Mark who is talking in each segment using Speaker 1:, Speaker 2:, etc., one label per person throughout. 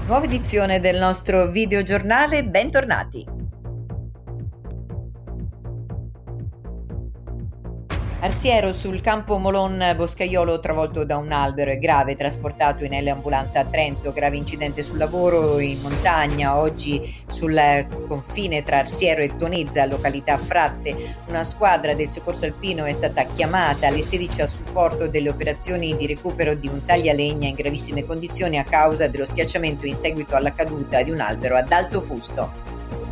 Speaker 1: Nuova edizione del nostro videogiornale, bentornati! Arsiero sul campo Molon Boscaiolo travolto da un albero e grave, trasportato in ambulanza a Trento, grave incidente sul lavoro in montagna, oggi sul confine tra Arsiero e Tonezza, località Fratte. Una squadra del soccorso alpino è stata chiamata alle 16 a supporto delle operazioni di recupero di un taglialegna in gravissime condizioni a causa dello schiacciamento in seguito alla caduta di un albero ad alto fusto.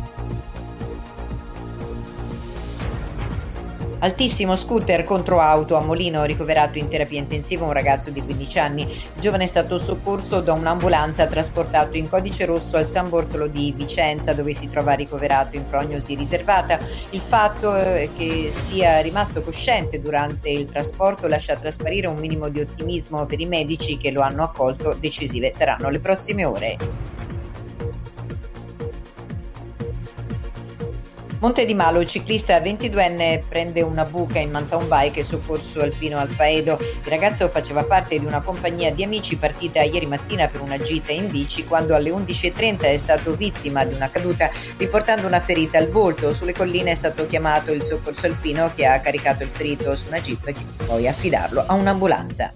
Speaker 1: Altissimo, scooter contro auto a Molino, ricoverato in terapia intensiva un ragazzo di 15 anni. Il giovane è stato soccorso da un'ambulanza, trasportato in codice rosso al San Bortolo di Vicenza, dove si trova ricoverato in prognosi riservata. Il fatto che sia rimasto cosciente durante il trasporto lascia trasparire un minimo di ottimismo per i medici che lo hanno accolto. Decisive saranno le prossime ore. Monte di Malo, il ciclista 22enne prende una buca in mountain bike e soccorso alpino al Faedo. Il ragazzo faceva parte di una compagnia di amici partita ieri mattina per una gita in bici quando alle 11:30 è stato vittima di una caduta riportando una ferita al volto. Sulle colline è stato chiamato il soccorso alpino che ha caricato il ferito su una jeep e poi affidarlo a un'ambulanza.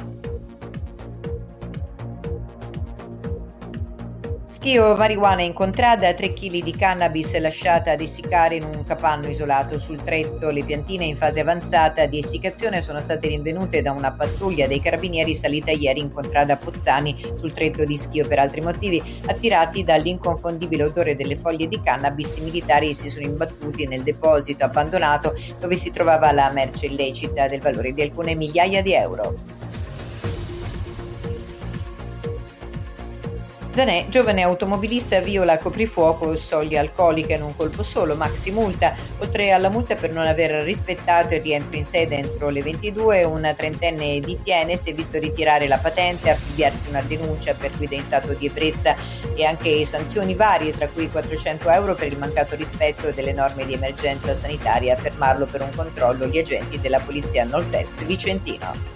Speaker 1: Schio marijuana in contrada, 3 kg di cannabis lasciata ad essiccare in un capanno isolato sul Tretto. Le piantine in fase avanzata di essiccazione sono state rinvenute da una pattuglia dei carabinieri salita ieri in contrada Pozzani sul Tretto di Schio per altri motivi. Attirati dall'inconfondibile odore delle foglie di cannabis, i militari si sono imbattuti nel deposito abbandonato dove si trovava la merce illecita del valore di alcune migliaia di euro. Zanè, giovane automobilista, viola coprifuoco, soglie alcoliche in un colpo solo, maxi multa. Oltre alla multa per non aver rispettato il rientro in sede entro le 22, un 30enne di Tiene si è visto ritirare la patente, affibbiarsi una denuncia per guida in stato di ebbrezza e anche sanzioni varie, tra cui 400 euro per il mancato rispetto delle norme di emergenza sanitaria. A fermarlo per un controllo gli agenti della polizia Nord-Est vicentino.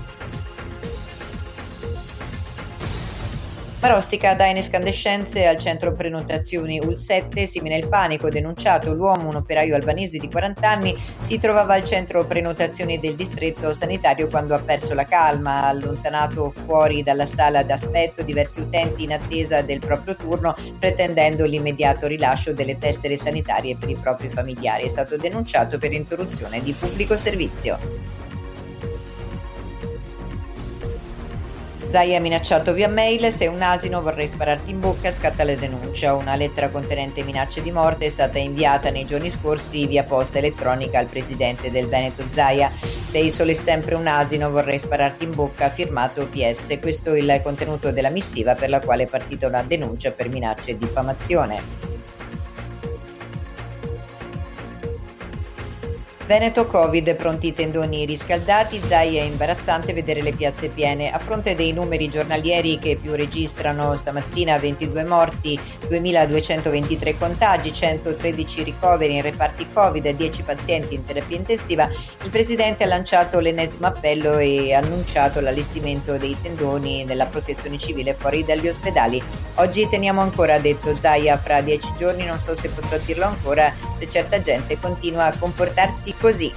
Speaker 1: Marostica dà in escandescenze al centro prenotazioni UL7, simile il panico denunciato. L'uomo, un operaio albanese di 40 anni, si trovava al centro prenotazioni del distretto sanitario quando ha perso la calma. Ha allontanato fuori dalla sala d'aspetto diversi utenti in attesa del proprio turno, pretendendo l'immediato rilascio delle tessere sanitarie per i propri familiari. È stato denunciato per interruzione di pubblico servizio. Zaia ha minacciato via mail: "Sei un asino, vorrei spararti in bocca", scatta la denuncia. Una lettera contenente minacce di morte è stata inviata nei giorni scorsi via posta elettronica al presidente del Veneto Zaia. "Sei solo e sempre un asino, vorrei spararti in bocca", firmato PS. Questo è il contenuto della missiva per la quale è partita una denuncia per minacce e diffamazione. Veneto Covid, pronti i tendoni riscaldati, Zaia è imbarazzante vedere le piazze piene. A fronte dei numeri giornalieri che più registrano stamattina 22 morti, 2223 contagi, 113 ricoveri in reparti Covid e 10 pazienti in terapia intensiva, il presidente ha lanciato l'ennesimo appello e ha annunciato l'allestimento dei tendoni nella protezione civile fuori dagli ospedali. "Oggi teniamo ancora", ha detto Zaia, "fra 10 giorni non so se potrò dirlo ancora se certa gente continua a comportarsi così".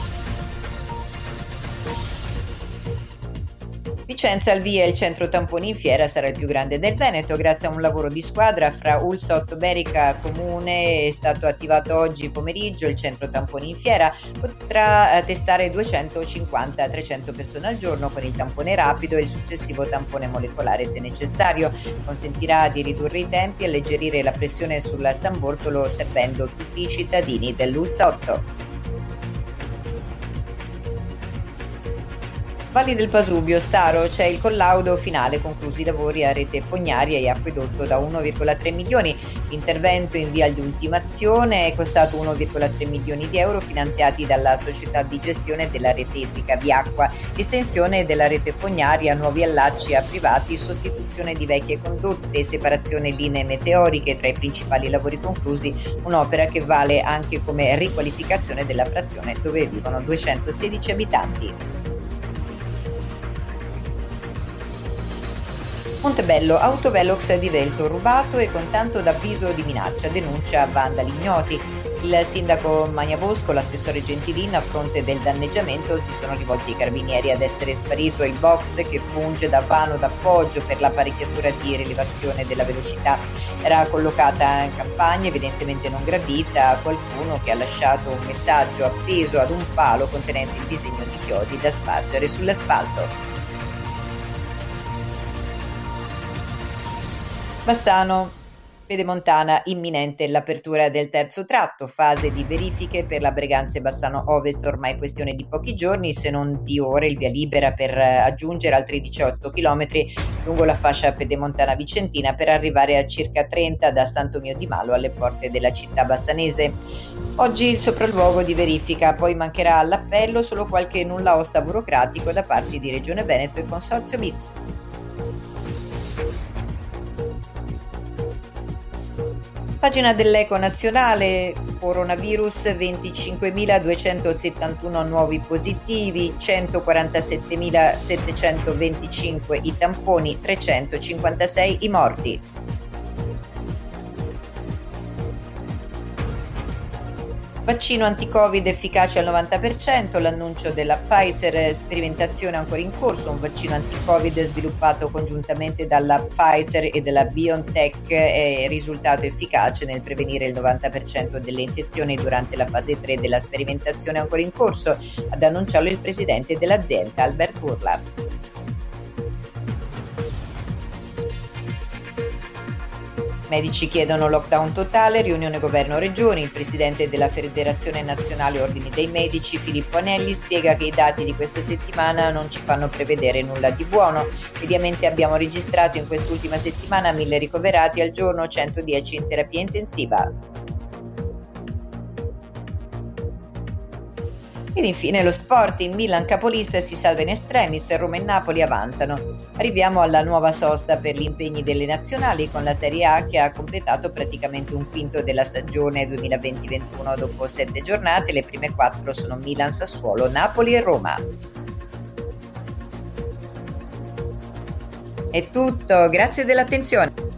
Speaker 1: Vicenza al via il centro tamponi in fiera, sarà il più grande del Veneto. Grazie a un lavoro di squadra fra ULSS, Ottoberica, Comune è stato attivato oggi pomeriggio il centro tamponi in fiera. Potrà testare 250-300 persone al giorno con il tampone rapido e il successivo tampone molecolare se necessario. Consentirà di ridurre i tempi e alleggerire la pressione sul San Bortolo servendo tutti i cittadini dell'ULSS 8. Valli del Pasubio, Staro, c'è il collaudo finale, conclusi i lavori a rete fognaria e acquedotto da 1,3 milioni. L'intervento in via di ultimazione è costato 1,3 milioni di euro finanziati dalla società di gestione della rete idrica Viacqua, estensione della rete fognaria, nuovi allacci a privati, sostituzione di vecchie condotte, separazione linee meteoriche tra i principali lavori conclusi, un'opera che vale anche come riqualificazione della frazione dove vivono 216 abitanti. Montebello, autovelox di Velto rubato e con tanto d'avviso di minaccia, denuncia vandali ignoti. Il sindaco Magnabosco, l'assessore Gentilin, a fronte del danneggiamento si sono rivolti ai carabinieri. Ad essere sparito il box che funge da vano d'appoggio per l'apparecchiatura di rilevazione della velocità. Era collocata in campagna, evidentemente non gradita, a qualcuno che ha lasciato un messaggio appeso ad un palo contenente il disegno di chiodi da spargere sull'asfalto. Bassano, Pedemontana, imminente l'apertura del terzo tratto, fase di verifiche per la Breganze Bassano Ovest, ormai questione di pochi giorni, se non di ore, il via libera per aggiungere altri 18 km lungo la fascia pedemontana vicentina per arrivare a circa 30 da Santo Mio di Malo alle porte della città bassanese. Oggi il sopralluogo di verifica, poi mancherà all'appello solo qualche nulla osta burocratico da parte di Regione Veneto e Consorzio Bis. Pagina dell'Eco Nazionale, coronavirus, 25.271 nuovi positivi, 147.725 i tamponi, 356 i morti. Vaccino anti-Covid efficace al 90%, l'annuncio della Pfizer, sperimentazione ancora in corso, un vaccino anti-Covid sviluppato congiuntamente dalla Pfizer e dalla BioNTech è risultato efficace nel prevenire il 90% delle infezioni durante la fase 3 della sperimentazione ancora in corso, ad annunciarlo il presidente dell'azienda Albert Bourla. Medici chiedono lockdown totale, riunione governo-regioni, il presidente della Federazione Nazionale Ordini dei Medici, Filippo Anelli, spiega che i dati di questa settimana non ci fanno prevedere nulla di buono. Mediamente abbiamo registrato in quest'ultima settimana 1.000 ricoverati al giorno, 110 in terapia intensiva. Ed infine lo sport, in Milan capolista si salva in extremis, Roma e Napoli avanzano. Arriviamo alla nuova sosta per gli impegni delle nazionali con la Serie A che ha completato praticamente un quinto della stagione 2020-21 dopo 7 giornate, le prime 4 sono Milan, Sassuolo, Napoli e Roma. È tutto, grazie dell'attenzione.